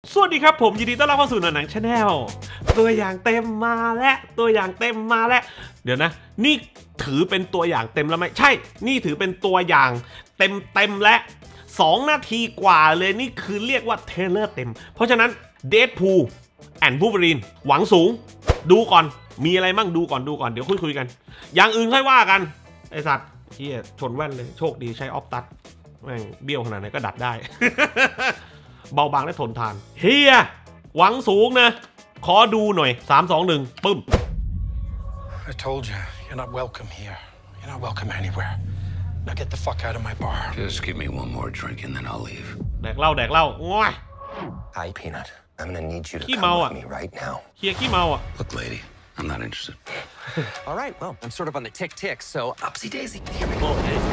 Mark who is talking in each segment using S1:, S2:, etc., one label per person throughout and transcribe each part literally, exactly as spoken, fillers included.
S1: สวัสดีครับผมยินดีต้อนรับเข้าสู่หนังชาแนลตัวอย่างเต็มมาแล้วตัวอย่างเต็มมาแล้วเดี๋ยวนะนี่ถือเป็นตัวอย่างเต็มแล้วไหมใช่นี่ถือเป็นตัวอย่างเต็มเต็มและสองนาทีกว่าเลยนี่คือเรียกว่าเทเลอร์เต็มเพราะฉะนั้น Deadpool and Wolverine หวังสูงดูก่อนมีอะไรมั่งดูก่อนดูก่อนเดี๋ยวคุยคุยกันอย่างอื่นค่อยว่ากันไอสัตว์เฮียชนแว่นเลยโชคดีใช้ออฟตัดแม่งเบี้ยวขนาดไหนก็ดัดได้ เบาบางและทนทานเฮียหวังสูงนะขอดูหน่อยสาม สอง หนึ่งปึ้ม
S2: I told you you're not welcome here you're not welcome anywhere now get the fuck out of my bar
S3: just give me one more drink and then I'll leave
S1: แดกเหล้าแดกเหล้าง่อย
S4: Hi Peanut I'm gonna need you to
S1: come
S4: with me right now
S1: เฮียขี้เมาอ่ะ
S3: look lady I'm not interested
S5: all right well I'm sort of on the tick tick so upsy daisy here we go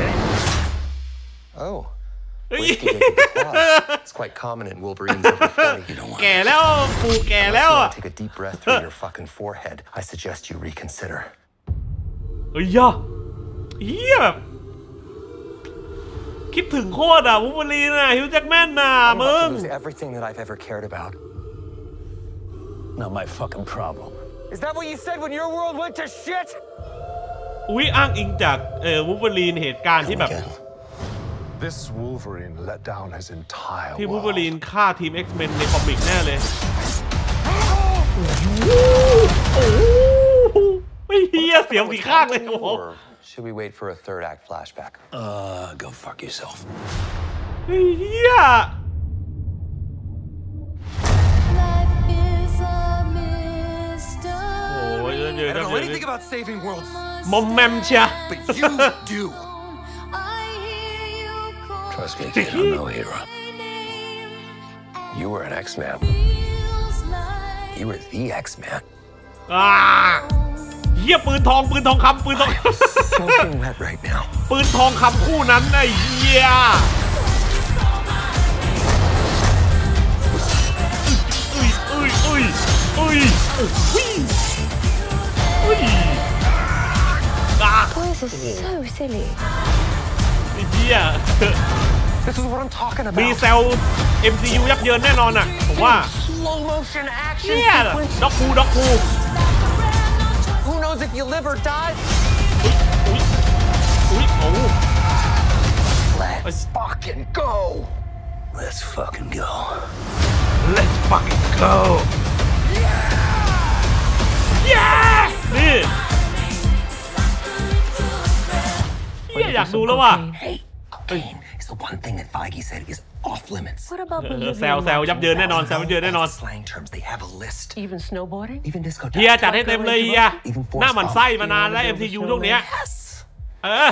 S4: oh It's quite common in Wolverines over forty.
S3: You don't want
S1: แก่แล้วปูแก่แล้วอ่ะ
S4: Take a deep breath through your fucking forehead. I suggest you reconsider.
S1: เฮ้ยย่าเฮียแบบคิดถึงโคตรอ่ะวูล์ฟเวอรีนอ่ะฮิวจ์แจ็คแมนน่ะมึง
S4: Everything that I've ever cared about.
S6: Not my fucking problem.
S5: Is that what you said when your world went to shit
S1: อุ้ยอ้างอิงจากเอ่อวูล์ฟเวอรีนเหตุการณ์ที่แบบ
S2: This Wolverine let down his entire
S1: ที่วูล์ฟเวอรีนฆ่าทีม X-Men ในคอมิกแน่เลยโอ้โหไม่เฮียเสียงสีข้างเลยโอ้โห
S4: Should we wait for a third act flashback?
S3: Uh, go fuck yourself.
S1: เฮียโอ้ยเดี๋ยว
S5: I don't know anything about saving worlds
S1: มอมแมมเชีย
S5: but you do
S3: Trust me, kid, I'm no hero.
S4: You were an X-Man. You were the X-Man.
S1: อ่าเฮียปืนทองปืนทองคำปืนทอง
S4: Soaking wet right now.
S1: ปืนทองคำคู่นั้นไอ้เฮียอุ้ยอุ้ยอุ้ยอุ้ยอุ้ยอุ้ยอ่ะ
S7: Boys are so silly.
S1: ไอ้เฮีย
S4: This is what I'm talking about.
S1: มีเซล เอ็ม ซี ยู ยับเยินแน่นอนอ่ะผมว่า
S5: slow motion action
S1: เนี่ยด็อกคูด็อกคู
S5: who knows if you live or die
S1: อุ้ยอุ้ยโอ้
S4: Let's fucking go.
S3: Let's fucking go.
S1: Let's fucking go yeah นี่เฮียอยากดูแล้วว่ะ
S4: Hey, cocaine is the one thing that Feige said is off limits.
S7: What about
S1: แซวแซวยับเยินแน่นอนแซวยับเยินแน่นอน
S4: Slang terms, they have a list.
S7: even snowboarding?
S4: Even disco.
S1: เฮียจัดให้เต็มเลยเฮียหน้ามันไส้มานานแล้ว เอ็ม ซี ยู ช่วงเนี้ย
S4: Yes.
S1: เออ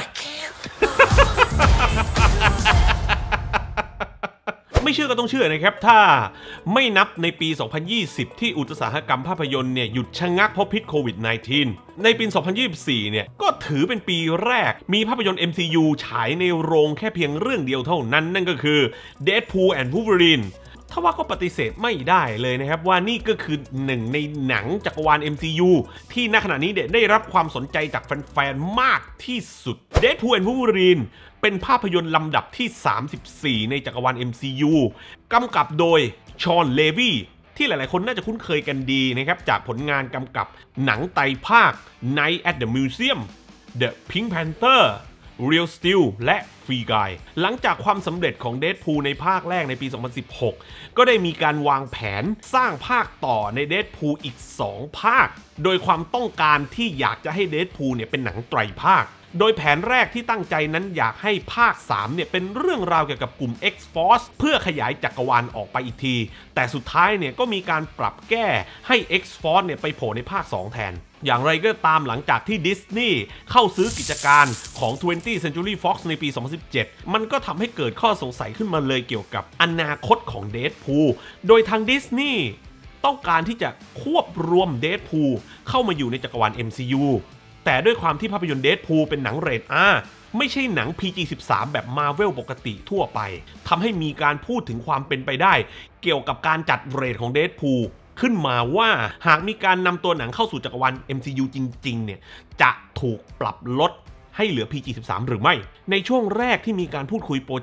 S1: ไม่เชื่อก็ต้องเชื่อนะครับถ้าไม่นับในปี สองพันยี่สิบ ที่อุตสาหกรรมภาพยนตร์เนี่ยหยุดชะงักเพราะพิษโควิด สิบเก้า ในปี สองพันยี่สิบสี่ เนี่ยก็ถือเป็นปีแรกมีภาพยนตร์ เอ็ม ซี ยู ฉายในโรงแค่เพียงเรื่องเดียวเท่านั้นนั่นก็คือ Deadpool and Wolverine ถ้าว่าก็ปฏิเสธไม่ได้เลยนะครับว่านี่ก็คือหนึ่งในหนังจักรวาล เอ็ม ซี ยู ที่ณขณะนี้ได้รับความสนใจจากแฟนๆมากที่สุด Deadpool and Wolverine เป็นภาพยนตร์ลำดับที่สามสิบสี่ในจักรวาล เอ็ม ซี ยู กำกับโดยชอน เลวีที่หลายๆคนน่าจะคุ้นเคยกันดีนะครับจากผลงานกำกับหนังไตรภาค Night at the Museum The Pink Panther Real Steel และ Free Guy หลังจากความสำเร็จของ Deadpool ในภาคแรกในปี สองพันสิบหก ก็ได้มีการวางแผนสร้างภาคต่อใน Deadpool อีกสองภาคโดยความต้องการที่อยากจะให้ Deadpool เนี่ยเป็นหนังไตรภาคโดยแผนแรกที่ตั้งใจนั้นอยากให้ภาคสามเนี่ยเป็นเรื่องราวเกี่ยวกับกลุ่ม X-Force เพื่อขยายจักรวาลออกไปอีกทีแต่สุดท้ายเนี่ยก็มีการปรับแก้ให้ X-Force เนี่ยไปโผล่ในภาคสองแทนอย่างไรก็ตามหลังจากที่ดิสนีย์เข้าซื้อกิจการของ twentieth Century Fox ในปี สองพันสิบเจ็ด มันก็ทำให้เกิดข้อสงสัยขึ้นมาเลยเกี่ยวกับอนาคตของ Deadpool โดยทางดิสนีย์ต้องการที่จะควบรวม Deadpool เข้ามาอยู่ในจักรวาล เอ็ม ซี ยู แต่ด้วยความที่ภาพยนตร์ Deadpool เป็นหนังเรท อาร์ ไม่ใช่หนัง พี จี สิบสาม แบบ Marvel ปกติทั่วไปทำให้มีการพูดถึงความเป็นไปได้เกี่ยวกับการจัดเรทของ Deadpool ขึ้นมาว่าหากมีการนำตัวหนังเข้าสู่จักรวาล เอ็ม ซี ยู จริงๆเนี่ยจะถูกปรับลดให้เหลือ พี จี สิบสาม หรือไม่ในช่วงแรกที่มีการพูดคุยโปรเจกต์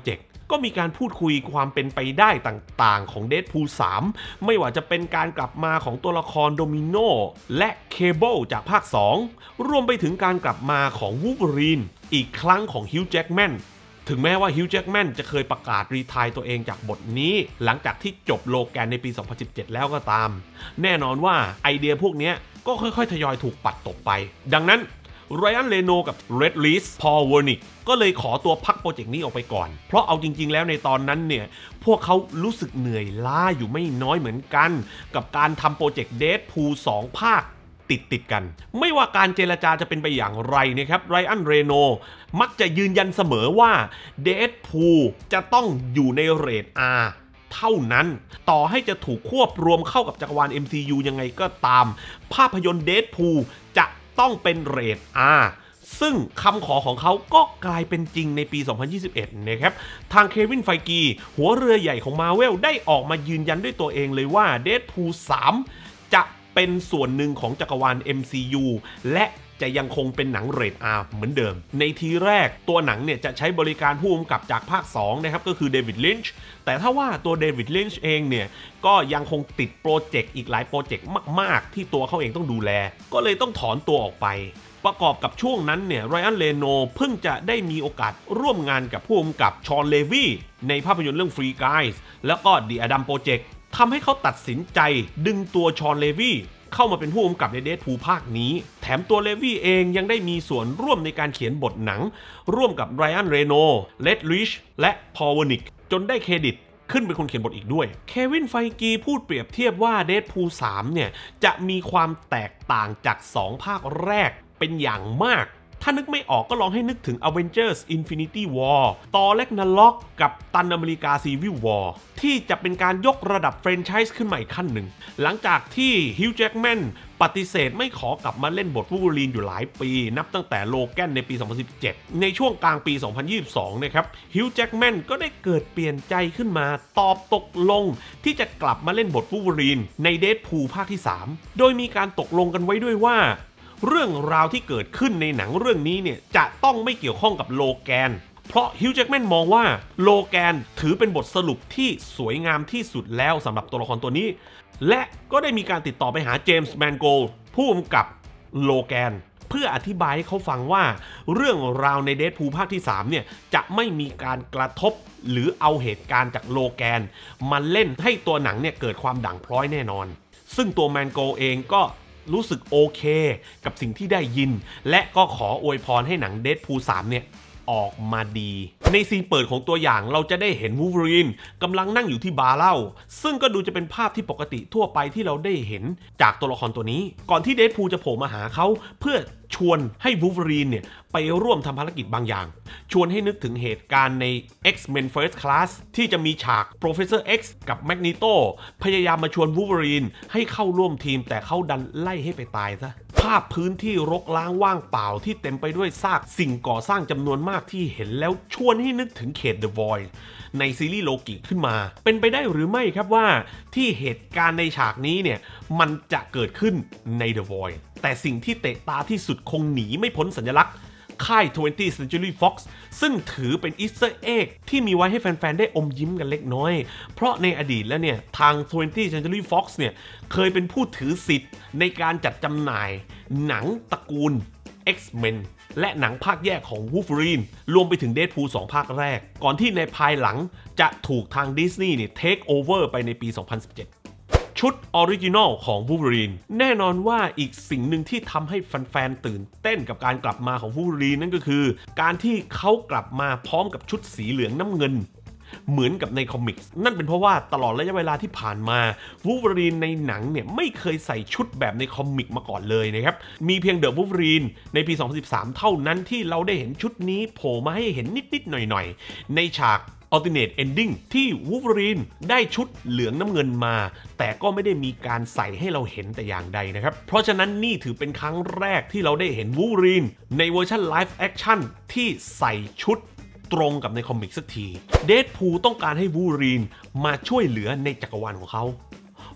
S1: ก็มีการพูดคุยความเป็นไปได้ต่างๆของเดดพูลสามไม่ว่าจะเป็นการกลับมาของตัวละครโดมิโนและเคเบิลจากภาคสองรวมไปถึงการกลับมาของวูล์ฟเวอรีนอีกครั้งของฮิวจ์แจ็คแมนถึงแม้ว่าฮิวจ์แจ็คแมนจะเคยประกาศรีไทร์ตัวเองจากบทนี้หลังจากที่จบโลแกนในปีสองพันสิบเจ็ดแล้วก็ตามแน่นอนว่าไอเดียพวกนี้ก็ค่อยๆทยอยถูกปัดตกไปดังนั้นไรอัน เรโนกับเรดลิส พอล เวอร์นิกก็เลยขอตัวพักโปรเจกต์นี้ออกไปก่อนเพราะเอาจริงๆแล้วในตอนนั้นเนี่ยพวกเขารู้สึกเหนื่อยล้าอยู่ไม่น้อยเหมือนกันกับการทำโปรเจกต์เดดพูลสองภาคติดติดกันไม่ว่าการเจรจาจะเป็นไปอย่างไรนะครับไรอัน เรโนมักจะยืนยันเสมอว่าเดดพูลจะต้องอยู่ในเรท อาร์ เท่านั้นต่อให้จะถูกควบรวมเข้ากับจักรวาล เอ็ม ซี ยู ยังไงก็ตามภาพยนตร์เดดพูลจะต้องเป็นเรท อาร์ ซึ่งคำขอของเขาก็กลายเป็นจริงในปี สองพันยี่สิบเอ็ด นะครับทางเควิน ไฟกีหัวเรือใหญ่ของ Marvel ได้ออกมายืนยันด้วยตัวเองเลยว่า Deadpool สามจะเป็นส่วนหนึ่งของจักรวาล เอ็ม ซี ยู และจะยังคงเป็นหนังเรท อาร์ เหมือนเดิมในทีแรกตัวหนังเนี่ยจะใช้บริการผู้กำกับจากภาคสองนะครับก็คือเดวิด ลินช์แต่ถ้าว่าตัวเดวิด ลินช์เองเนี่ยก็ยังคงติดโปรเจกต์อีกหลายโปรเจกต์มากๆที่ตัวเขาเองต้องดูแลก็เลยต้องถอนตัวออกไปประกอบกับช่วงนั้นเนี่ยไรอัน เรโนเพิ่งจะได้มีโอกาสร่วมงานกับผู้กำกับชอน เลวีในภาพยนตร์เรื่อง Free Guys แล้วก็ The Adam Project ทำให้เขาตัดสินใจดึงตัวชอน เลวีเข้ามาเป็นผู้กำกับในเดดพูลภาคนี้แถมตัวเลวีเองยังได้มีส่วนร่วมในการเขียนบทหนังร่วมกับไรอัน เรโน เรดลิชและพอล เวอร์นิกจนได้เครดิตขึ้นเป็นคนเขียนบทอีกด้วยเควิน ไฟกีพูดเปรียบเทียบว่าเดดพูลสามเนี่ยจะมีความแตกต่างจากสองภาคแรกเป็นอย่างมากถ้านึกไม่ออกก็ลองให้นึกถึง Avengers Infinity War ตอร์ แร็กนาร็อกกับตันอเมริกา Civil War ที่จะเป็นการยกระดับแฟรนไชส์ขึ้นมาอีกขั้นหนึ่งหลังจากที่ฮิวจ์แจ็คแมนปฏิเสธไม่ขอกลับมาเล่นบทวูล์ฟเวอรีนอยู่หลายปีนับตั้งแต่โลแกนในปี สองพันสิบเจ็ด ในช่วงกลางปี สองพันยี่สิบสอง นะครับฮิวจ์แจ็คแมนก็ได้เกิดเปลี่ยนใจขึ้นมาตอบตกลงที่จะกลับมาเล่นบทวูล์ฟเวอรีนในเดดพูลภาคที่สามโดยมีการตกลงกันไว้ด้วยว่าเรื่องราวที่เกิดขึ้นในหนังเรื่องนี้เนี่ยจะต้องไม่เกี่ยวข้องกับโลแกนเพราะฮิวจ์แจ็คแมนมองว่าโลแกนถือเป็นบทสรุปที่สวยงามที่สุดแล้วสำหรับตัวละครตัวนี้และก็ได้มีการติดต่อไปหาเจมส์ แมนโกลผู้กำกับโลแกนเพื่ออธิบายให้เขาฟังว่าเรื่องราวในเดดพูลภาคที่สามเนี่ยจะไม่มีการกระทบหรือเอาเหตุการณ์จากโลแกนมาเล่นให้ตัวหนังเนี่ยเกิดความด่างพร้อยแน่นอนซึ่งตัวแมนโกลเองก็รู้สึกโอเคกับสิ่งที่ได้ยินและก็ขออวยพรให้หนังเดดพูลสามเนี่ยออกมาดีในซีนเปิดของตัวอย่างเราจะได้เห็นวูล์ฟเวอรีนกำลังนั่งอยู่ที่บาร์เหล้าซึ่งก็ดูจะเป็นภาพที่ปกติทั่วไปที่เราได้เห็นจากตัวละครตัวนี้ก่อนที่เดดพูลจะโผล่มาหาเขาเพื่อชวนให้วูล์ฟเวอรีนเนี่ยไปร่วมทำภารกิจบางอย่างชวนให้นึกถึงเหตุการณ์ใน X-Men First Class ที่จะมีฉาก Professor X กับ Magneto พยายามมาชวนวูล์ฟเวอรีนให้เข้าร่วมทีมแต่เขาดันไล่ให้ไปตายซะภาพพื้นที่รกร้างว่างเปล่าที่เต็มไปด้วยซากสิ่งก่อสร้างจำนวนมากที่เห็นแล้วชวนให้นึกถึงเขต The Void ในซีรีส์โลกิขึ้นมาเป็นไปได้หรือไม่ครับว่าที่เหตุการณ์ในฉากนี้เนี่ยมันจะเกิดขึ้นใน The Void แต่สิ่งที่เตะตาที่สุดคงหนีไม่พ้นสัญลักษณ์ค่าย twentieth Century Fox ซึ่งถือเป็นอีสเตอร์เอ็กที่มีไว้ให้แฟนๆได้อมยิ้มกันเล็กน้อยเพราะในอดีตแล้วเนี่ยทาง twentieth Century Fox เนี่ยเคยเป็นผู้ถือสิทธิ์ในการจัดจำหน่ายหนังตระกูล X-Men และหนังภาคแยกของ Wolverine รวมไปถึง Deadpool สองภาคแรกก่อนที่ในภายหลังจะถูกทางดิสนีย์เนี่ย take over ไปในปี สองพันสิบเจ็ดชุดออริจินอลของ Wolverine แน่นอนว่าอีกสิ่งหนึ่งที่ทำให้แฟนๆตื่นเต้นกับการกลับมาของ Wolverine นั่นก็คือการที่เขากลับมาพร้อมกับชุดสีเหลืองน้ำเงินเหมือนกับในคอมิกส์นั่นเป็นเพราะว่าตลอดระยะเวลาที่ผ่านมา Wolverine ในหนังเนี่ยไม่เคยใส่ชุดแบบในคอมิกมาก่อนเลยนะครับมีเพียง The Wolverine ในปี สองพันสิบสาม เท่านั้นที่เราได้เห็นชุดนี้โผล่มาให้เห็นนิดๆหน่อยๆในฉากAlternate Ending ที่ Wolverine ได้ชุดเหลืองน้ำเงินมาแต่ก็ไม่ได้มีการใส่ให้เราเห็นแต่อย่างใดนะครับเพราะฉะนั้นนี่ถือเป็นครั้งแรกที่เราได้เห็น Wolverine ในเวอร์ชัน Live Action ที่ใส่ชุดตรงกับในคอมิกสักที Deadpool ต้องการให้ Wolverine มาช่วยเหลือในจักรวาลของเขา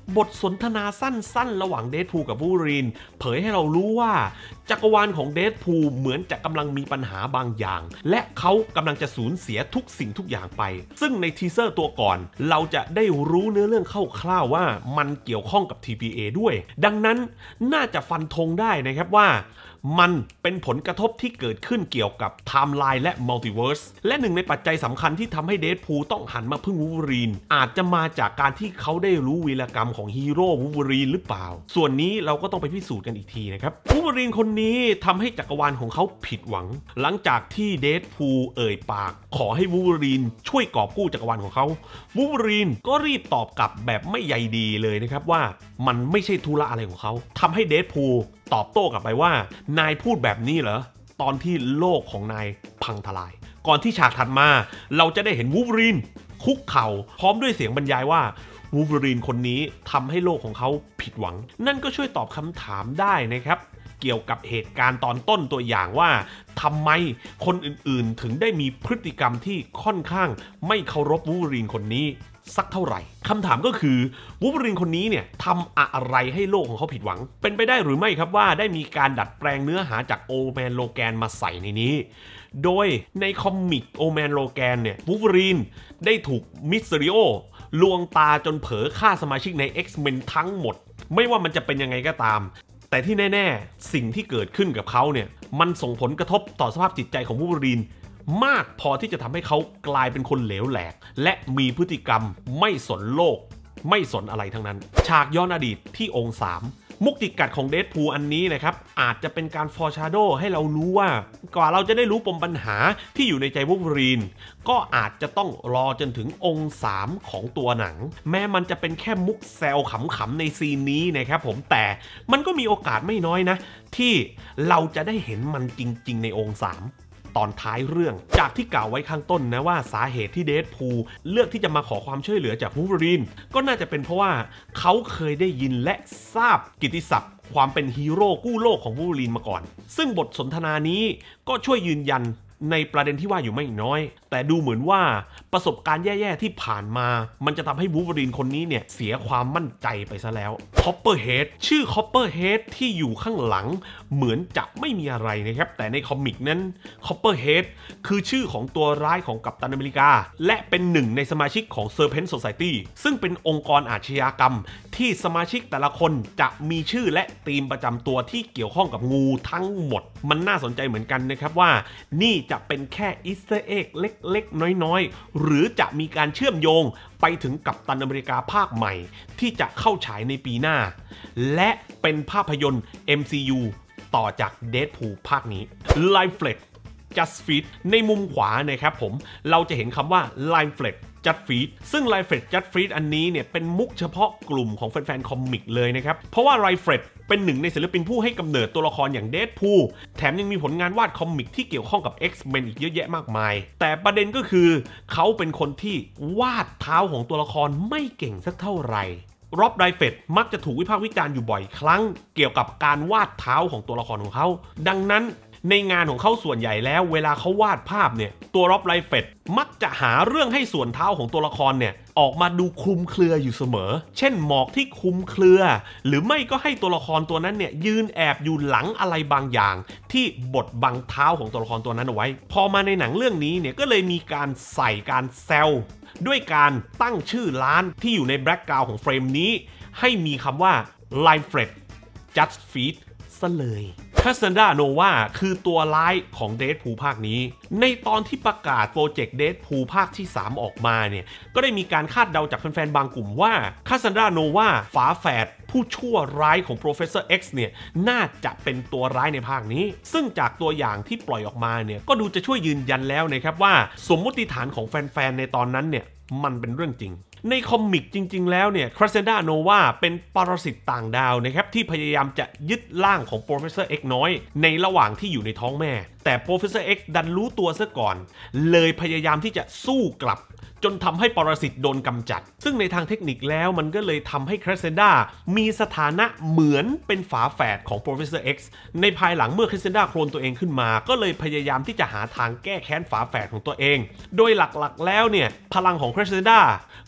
S1: บทสนทนาสั้นๆระหว่างเดดพูลกับวูล์ฟเวอรีนเผยให้เรารู้ว่าจักรวาลของเดดพูลเหมือนจะกำลังมีปัญหาบางอย่างและเขากำลังจะสูญเสียทุกสิ่งทุกอย่างไปซึ่งในทีเซอร์ตัวก่อนเราจะได้รู้เนื้อเรื่องคร่าวๆว่ามันเกี่ยวข้องกับ ที พี เอ ด้วยดังนั้นน่าจะฟันธงได้นะครับว่ามันเป็นผลกระทบที่เกิดขึ้นเกี่ยวกับไทม์ไลน์และมัลติเวิร์สและหนึ่งในปัจจัยสำคัญที่ทำให้เดดพูลต้องหันมาพึ่งวูล์ฟเวอรีนอาจจะมาจากการที่เขาได้รู้วีรกรรมของฮีโร่วูล์ฟเวอรีนหรือเปล่าส่วนนี้เราก็ต้องไปพิสูจน์กันอีกทีนะครับวูล์ฟเวอรีนคนนี้ทำให้จักรวาลของเขาผิดหวังหลังจากที่เดดพูลเอ่ยปากขอให้วูล์ฟเวอรีนช่วยกอบกู้จักรวาลของเขาวูล์ฟเวอรีนก็รีบตอบกลับแบบไม่ใยดีเลยนะครับว่ามันไม่ใช่ธุระอะไรของเขาทำให้เดดพูลตอบโต้กลับไปว่านายพูดแบบนี้เหรอตอนที่โลกของนายพังทลายก่อนที่ฉากถัดมาเราจะได้เห็นวูล์ฟเวอรีนคุกเข่าพร้อมด้วยเสียงบรรยายว่าวูล์ฟเวอรีนคนนี้ทำให้โลกของเขาผิดหวังนั่นก็ช่วยตอบคำถามได้นะครับเกี่ยวกับเหตุการณ์ตอนต้นตัวอย่างว่าทำไมคนอื่นๆถึงได้มีพฤติกรรมที่ค่อนข้างไม่เคารพวูล์ฟเวอรีนคนนี้สักเท่าไหร่คำถามก็คือวูล์ฟเวอรีนคนนี้เนี่ยทำอะไรให้โลกของเขาผิดหวังเป็นไปได้หรือไม่ครับว่าได้มีการดัดแปลงเนื้อหาจากโอแมนโลแกนมาใส่ในนี้โดยในคอมิกโอแมนโลแกนเนี่ยวูล์ฟเวอรีนได้ถูกมิสเตอริโอลวงตาจนเผลอฆ่าสมาชิกใน X-Men ทั้งหมดไม่ว่ามันจะเป็นยังไงก็ตามแต่ที่แน่ๆสิ่งที่เกิดขึ้นกับเขาเนี่ยมันส่งผลกระทบต่อสภาพจิตใจของวูล์ฟเวอรีนมากพอที่จะทำให้เขากลายเป็นคนเหลวแหลกและมีพฤติกรรมไม่สนโลกไม่สนอะไรทั้งนั้นฉากย้อนอดีตที่องค์สามมุกติกัดของเดดพูลอันนี้นะครับอาจจะเป็นการฟอร์ชาโดให้เรารู้ว่ากว่าเราจะได้รู้ปมปัญหาที่อยู่ในใจวูล์ฟเวอรีนก็อาจจะต้องรอจนถึงองค์สามของตัวหนังแม้มันจะเป็นแค่มุกแซวขำๆในซีนนี้นะครับผมแต่มันก็มีโอกาสไม่น้อยนะที่เราจะได้เห็นมันจริงๆในองค์สามตอนท้ายเรื่องจากที่กล่าวไว้ข้างต้นนะว่าสาเหตุที่เดดพูลเลือกที่จะมาขอความช่วยเหลือจากวูล์ฟเวอรีนก็น่าจะเป็นเพราะว่าเขาเคยได้ยินและทราบกิตติศัพท์ความเป็นฮีโร่กู้โลกของวูล์ฟเวอรีนมาก่อนซึ่งบทสนทนานี้ก็ช่วยยืนยันในประเด็นที่ว่าอยู่ไม่น้อยแต่ดูเหมือนว่าประสบการณ์แย่ๆที่ผ่านมามันจะทำให้วูล์ฟเวอรีนคนนี้เนี่ยเสียความมั่นใจไปซะแล้วคอปเปอร์เฮดชื่อคอปเปอร์เฮดที่อยู่ข้างหลังเหมือนจะไม่มีอะไรนะครับแต่ในคอมิกนั้นคอปเปอร์เฮดคือชื่อของตัวร้ายของกัปตันอเมริกาและเป็นหนึ่งในสมาชิกของ Serpent Society ซึ่งเป็นองค์กรอาชญากรรมที่สมาชิกแต่ละคนจะมีชื่อและธีมประจำตัวที่เกี่ยวข้องกับงูทั้งหมดมันน่าสนใจเหมือนกันนะครับว่านี่จะเป็นแค่อีสเตอร์เอ็กเล็กๆน้อยๆหรือจะมีการเชื่อมโยงไปถึงกัปตันอเมริกาภาคใหม่ที่จะเข้าฉายในปีหน้าและเป็นภาพยนตร์ เอ็ม ซี ยู ต่อจากเดดพูลภาคนี้ Life Flex Just Feed ในมุมขวานะครับผมเราจะเห็นคำว่า Life Flex Just Feed ซึ่ง Life Flex Just Feed อันนี้เนี่ยเป็นมุกเฉพาะกลุ่มของแฟนๆคอมิกเลยนะครับเพราะว่า Life Flex เป็นหนึ่งในศิลปินผู้ให้กำเนิดตัวละครอย่างเดดพูลแถมยังมีผลงานวาดคอมิกที่เกี่ยวข้องกับ X-Men อีกเยอะแยะมากมายแต่ประเด็นก็คือเขาเป็นคนที่วาดเท้าของตัวละครไม่เก่งสักเท่าไหร่ร็อบไรเฟตมักจะถูกวิพากษ์วิจารณ์อยู่บ่อยครั้งเกี่ยวกับการวาดเท้าของตัวละครของเขาดังนั้นในงานของเขาส่วนใหญ่แล้วเวลาเขาวาดภาพเนี่ยตัวร็อบไรเฟตมักจะหาเรื่องให้ส่วนเท้าของตัวละครเนี่ยออกมาดูคลุมเครืออยู่เสมอเช่นหมอกที่คลุมเครือหรือไม่ก็ให้ตัวละครตัวนั้นเนี่ยยืนแอบอยู่หลังอะไรบางอย่างที่บดบังเท้าของตัวละครตัวนั้นเอาไว้พอมาในหนังเรื่องนี้เนี่ยก็เลยมีการใส่การแซวด้วยการตั้งชื่อร้านที่อยู่ในแบล็กกราวด์ของเฟรมนี้ให้มีคำว่า Life Flex Just Feed ซะเลยคาซันดราโนวาคือตัวร้ายของเดดพูลภาคนี้ในตอนที่ประกาศโปรเจกต์เดดพูลภาคที่สามออกมาเนี่ยก็ได้มีการคาดเดาจากแฟนๆบางกลุ่มว่าคาซันดราโนวาฝาแฝดผู้ชั่วร้ายของ Professor X เนี่ยน่าจะเป็นตัวร้ายในภาคนี้ซึ่งจากตัวอย่างที่ปล่อยออกมาเนี่ยก็ดูจะช่วยยืนยันแล้วนะครับว่าสมมติฐานของแฟนๆในตอนนั้นเนี่ยมันเป็นเรื่องจริงในคอมิกจริงๆแล้วเนี่ยคาซันดราโนวาเป็นปรสิตต่างดาวนะครับที่พยายามจะยึดร่างของ Professor X น้อยในระหว่างที่อยู่ในท้องแม่แต่ Professor X ดันรู้ตัวซะก่อนเลยพยายามที่จะสู้กลับจนทำให้ปรสิตโดนกำจัดซึ่งในทางเทคนิคแล้วมันก็เลยทำให้คาซันดรามีสถานะเหมือนเป็นฝาแฝดของ Professor X ในภายหลังเมื่อคาซันดราโคลนตัวเองขึ้นมาก็เลยพยายามที่จะหาทางแก้แค้นฝาแฝดของตัวเองโดยหลักๆแล้วเนี่ยพลังของคาซันดรา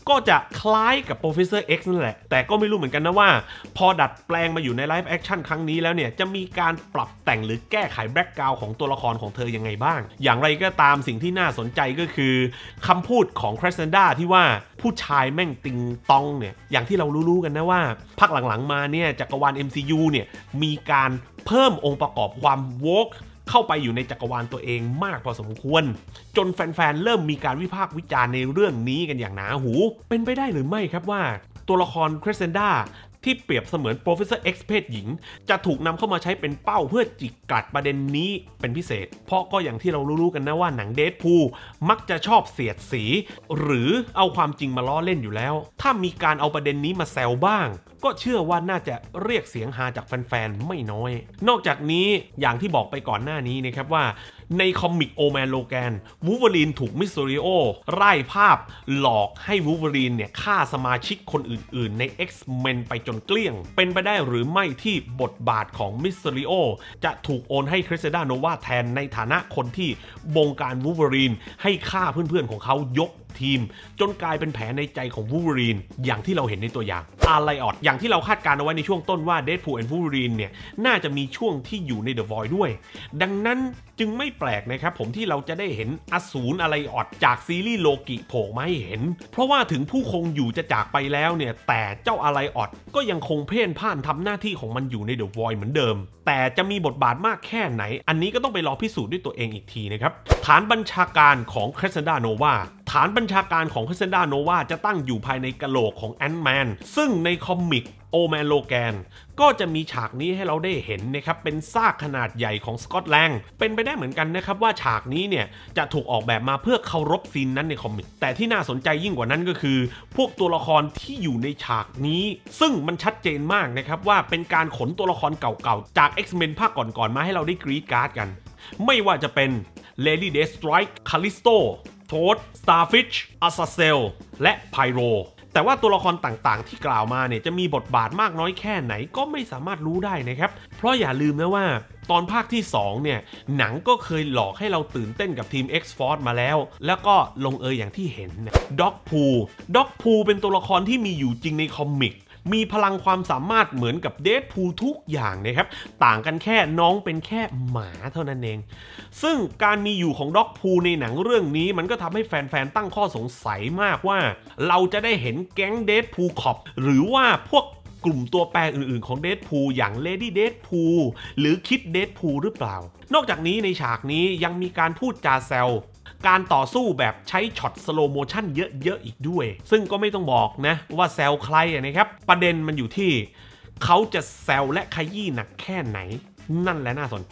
S1: ก็จะคล้ายกับ Professor X นั่นแหละแต่ก็ไม่รู้เหมือนกันนะว่าพอดัดแปลงมาอยู่ในไลฟ์แอคชั่นครั้งนี้แล้วเนี่ยจะมีการปรับแต่งหรือแก้ไขแบ็กกราวด์ของตัวละครของเธอยังไงบ้างอย่างไรก็ตามสิ่งที่น่าสนใจก็คือคำพูดของแครซันดราที่ว่าผู้ชายแม่งติงตองเนี่ยอย่างที่เรารู้ๆกันนะว่าพักหลังๆมาเนี่ยจักรวาล เอ็ม ซี ยู เนี่ยมีการเพิ่มองค์ประกอบความโวกเข้าไปอยู่ในจักรวาลตัวเองมากพอสมควรจนแฟนๆเริ่มมีการวิพากษ์วิจารณ์ในเรื่องนี้กันอย่างหนาหูเป็นไปได้หรือไม่ครับว่าตัวละครแครซันดราที่เปรียบเสมือน Professor X เพศหญิงจะถูกนำเข้ามาใช้เป็นเป้าเพื่อจิกกัดประเด็นนี้เป็นพิเศษเพราะก็อย่างที่เรารู้ๆกันนะว่าหนังเดดพูลมักจะชอบเสียดสีหรือเอาความจริงมาล้อเล่นอยู่แล้วถ้ามีการเอาประเด็นนี้มาแซวบ้างก็เชื่อว่าน่าจะเรียกเสียงฮาจากแฟนๆไม่น้อยนอกจากนี้อย่างที่บอกไปก่อนหน้านี้นะครับว่าในคอมิกโอแมนโลแกนวูล์ฟเวอรีนถูกมิสซิริโอไล่ภาพหลอกให้วูล์ฟเวอรีนเนี่ยฆ่าสมาชิกคนอื่นๆใน X-Men ไปจนเกลี้ยงเป็นไปได้หรือไม่ที่บทบาทของมิสซิริโอจะถูกโอนให้แครซันดราโนวาแทนในฐานะคนที่บงการวูล์ฟเวอรีนให้ฆ่าเพื่อนๆของเขายกทีมจนกลายเป็นแผลในใจของวูล์ฟเวอรีนอย่างที่เราเห็นในตัวอย่างอาร์ไลออดอย่างที่เราคาดการเอาไว้ในช่วงต้นว่า Deadpool and Wolverine เนี่ยน่าจะมีช่วงที่อยู่ใน The Void ด้วยดังนั้นจึงไม่แปลกนะครับผมที่เราจะได้เห็นอสูรอาร์ไลออดจากซีรีส์โลกิโผล่มาให้เห็นเพราะว่าถึงผู้คงอยู่จะจากไปแล้วเนี่ยแต่เจ้าอาร์ไลออดก็ยังคงเพ่นพ่านทำหน้าที่ของมันอยู่ใน The Void เหมือนเดิมแต่จะมีบทบาทมากแค่ไหนอันนี้ก็ต้องไปรอพิสูจน์ด้วยตัวเองอีกทีนะครับฐานบัญชาการของแครซันดราโนวาฐานบัญชาการของแครซันดราโนวาจะตั้งอยู่ภายในกะโหลกของแอนท์แมนซึ่งในคอมิกโอแมนโลแกนก็จะมีฉากนี้ให้เราได้เห็นนะครับเป็นซากขนาดใหญ่ของสกอตแลงด์เป็นไปได้เหมือนกันนะครับว่าฉากนี้เนี่ยจะถูกออกแบบมาเพื่อเคารพซีนนั้นในคอมิกแต่ที่น่าสนใจยิ่งกว่านั้นก็คือพวกตัวละครที่อยู่ในฉากนี้ซึ่งมันชัดเจนมากนะครับว่าเป็นการขนตัวละครเก่าๆจาก X-Men ภาคก่อนๆมาให้เราได้กรี๊ดการ์ดกันไม่ว่าจะเป็น Lady Deathstrike Callisto โทษ Starfish Azazel และ Pyroแต่ว่าตัวละครต่างๆที่กล่าวมาเนี่ยจะมีบทบาทมากน้อยแค่ไหนก็ไม่สามารถรู้ได้นะครับเพราะอย่าลืมนะว่าตอนภาคที่สองเนี่ยหนังก็เคยหลอกให้เราตื่นเต้นกับทีม X-Force มาแล้วแล้วก็ลงเอยอย่างที่เห็นด็อกพูลด็อกพูลเป็นตัวละครที่มีอยู่จริงในคอมิกมีพลังความสามารถเหมือนกับเดดพูลทุกอย่างนะครับต่างกันแค่น้องเป็นแค่หมาเท่านั้นเองซึ่งการมีอยู่ของด็อกพูลในหนังเรื่องนี้มันก็ทำให้แฟนๆตั้งข้อสงสัยมากว่าเราจะได้เห็นแก๊งเดดพูลคอปหรือว่าพวกกลุ่มตัวแปรอื่นๆของเดดพูลอย่างเลดี้เดดพูลหรือคิดเดดพูลหรือเปล่านอกจากนี้ในฉากนี้ยังมีการพูดจาแซวการต่อสู้แบบใช้ช็อตสโลโมชั่นเยอะๆอีกด้วยซึ่งก็ไม่ต้องบอกนะว่าแซวใครนะครับประเด็นมันอยู่ที่เขาจะแซวและขยี้หนักแค่ไหนนั่นแหละน่าสนใจ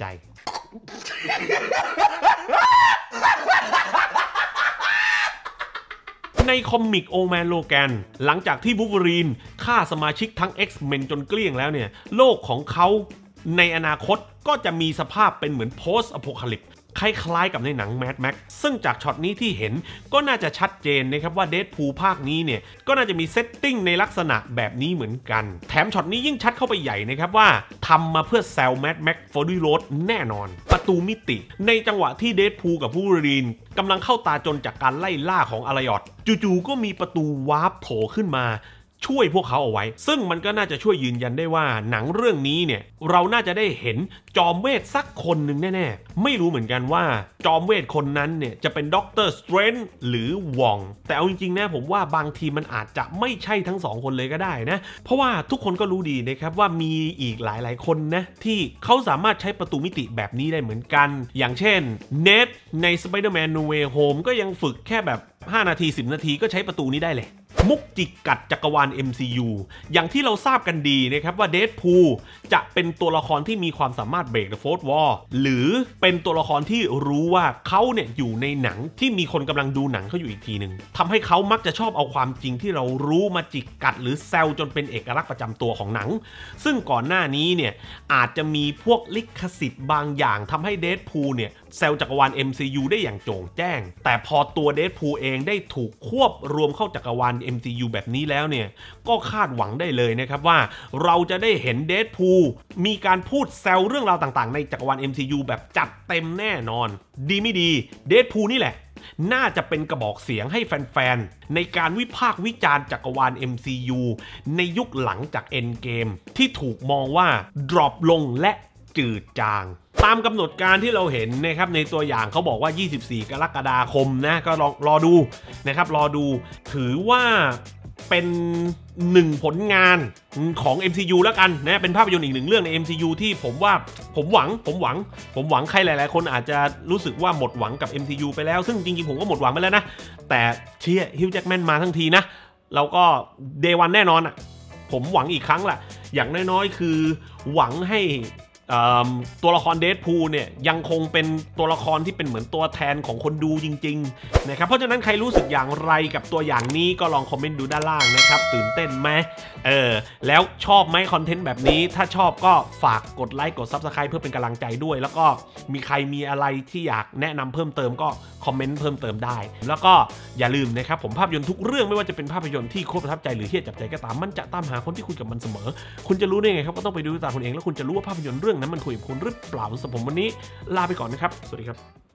S1: ในคอมิกโอแมนโลแกนหลังจากที่วูล์ฟเวอรีนฆ่าสมาชิกทั้ง X-Men จนเกลี้ยงแล้วเนี่ยโลกของเขาในอนาคตก็จะมีสภาพเป็นเหมือน post apocalypseคล้ายๆกับในหนัง Mad Max ซึ่งจากช็อตนี้ที่เห็นก็น่าจะชัดเจนนะครับว่า Deadpool ภาคนี้เนี่ยก็น่าจะมีเซตติ้งในลักษณะแบบนี้เหมือนกันแถมช็อตนี้ยิ่งชัดเข้าไปใหญ่นะครับว่าทำมาเพื่อแซว Mad Max Fury Road แน่นอนประตูมิติในจังหวะที่ Deadpool กับ Wolverine กำลังเข้าตาจนจากการไล่ล่าของอาร์ไลออดจู่ๆก็มีประตูวาร์ปโผล่ขึ้นมาช่วยพวกเขาเอาไว้ซึ่งมันก็น่าจะช่วยยืนยันได้ว่าหนังเรื่องนี้เนี่ยเราน่าจะได้เห็นจอมเวทสักคนหนึ่งแน่ๆไม่รู้เหมือนกันว่าจอมเวทคนนั้นเนี่ยจะเป็นด็อกเตอร์สเตรนจ์หรือวองแต่เอาจริงๆนะผมว่าบางทีมันอาจจะไม่ใช่ทั้งสองคนเลยก็ได้นะเพราะว่าทุกคนก็รู้ดีนะครับว่ามีอีกหลายๆคนนะที่เขาสามารถใช้ประตูมิติแบบนี้ได้เหมือนกันอย่างเช่นเนทใน Spider-Man No Way Home ก็ยังฝึกแค่แบบห้านาทีสิบนาทีก็ใช้ประตูนี้ได้เลยมุกจิกกัดจักรวาล เอ็ม ซี ยู อย่างที่เราทราบกันดีนะครับว่า Deadpool จะเป็นตัวละครที่มีความสามารถ break the fourth wall หรือเป็นตัวละครที่รู้ว่าเขาเนี่ยอยู่ในหนังที่มีคนกำลังดูหนังเขาอยู่อีกทีหนึ่งทำให้เขามักจะชอบเอาความจริงที่เรารู้มาจิกกัดหรือแซวจนเป็นเอกลักษณ์ประจำตัวของหนังซึ่งก่อนหน้านี้เนี่ยอาจจะมีพวกลิขสิทธิ์บางอย่างทำให้ Deadpool เนี่ยแซวจักรวาล เอ็ม ซี ยู ได้อย่างโจ่งแจ้งแต่พอตัว Deadpool เองได้ถูกควบรวมเข้าจักรวาล เอ็ม ซี ยู แบบนี้แล้วเนี่ยก็คาดหวังได้เลยนะครับว่าเราจะได้เห็น Deadpool มีการพูดแซวเรื่องราวต่างๆในจักรวาล เอ็ม ซี ยู แบบจัดเต็มแน่นอนดีไม่ดี Deadpool นี่แหละน่าจะเป็นกระบอกเสียงให้แฟนๆในการวิพากษ์วิจารณ์จักรวาล เอ็ม ซี ยู ในยุคหลังจาก Endgame ที่ถูกมองว่าดรอปลงและจืดจางตามกำหนดการที่เราเห็นนะครับในตัวอย่างเขาบอกว่ายี่สิบสี่กรกฎาคมนะก็รอรอดูนะครับรอดูถือว่าเป็นหนึ่งผลงานของ เอ็ม ซี ยู แล้วกันนะเป็นภาพยนตร์อีกหนึ่งเรื่องใน เอ็ม ซี ยู ที่ผมว่าผมหวังผมหวังผมหวังใครหลายๆคนอาจจะรู้สึกว่าหมดหวังกับ เอ็ม ซี ยู ไปแล้วซึ่งจริงๆผมก็หมดหวังไปแล้วนะแต่เชี่ยฮิวจ์แจ็คแมนมาทั้งทีนะเราก็เดย์วันแน่นอนอ่ะผมหวังอีกครั้งแหละอย่างน้อยๆคือหวังให้ตัวละครเดดพูลเนี่ยยังคงเป็นตัวละครที่เป็นเหมือนตัวแทนของคนดูจริงๆนะครับเพราะฉะนั้นใครรู้สึกอย่างไรกับตัวอย่างนี้ก็ลองคอมเมนต์ดูด้านล่างนะครับตื่นเต้นไหมเออแล้วชอบไหมคอนเทนต์แบบนี้ถ้าชอบก็ฝากกดไลค์กด ซับสไครบ์ เพื่อเป็นกำลังใจด้วยแล้วก็มีใครมีอะไรที่อยากแนะนำเพิ่มเติมก็คอมเมนต์เพิ่มเติมได้แล้วก็อย่าลืมนะครับผมภาพยนตร์ทุกเรื่องไม่ว่าจะเป็นภาพยนตร์ที่โคตรประทับใจหรือที่จับใจก็ตามมันจะตามหาคนที่คุยกับมันเสมอคุณจะรู้ได้ไงครับก็ต้องไปดูด้วยตาคุณเองแล้วคุณจะรู้ว่าภาพยนตร์เรื่องนั้นมันคุยกับคุณหรือเปล่าสำหรับผมวันนี้ลาไปก่อนนะครับสวัสดีครับ